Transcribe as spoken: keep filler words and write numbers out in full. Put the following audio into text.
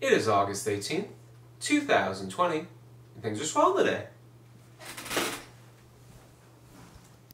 It is August eighteenth, two thousand twenty, and things are swell today.